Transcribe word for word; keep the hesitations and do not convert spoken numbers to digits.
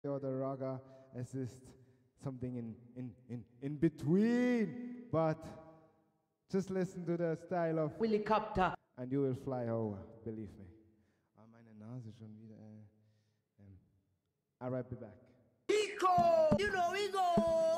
or the ragga. Es ist something in, in, in, in between, but just listen to the style of Willi Copta and you will fly over, believe me. Ah, meine Nase schon wieder. Äh, ähm. I'll right be back. Eco! You know, we go!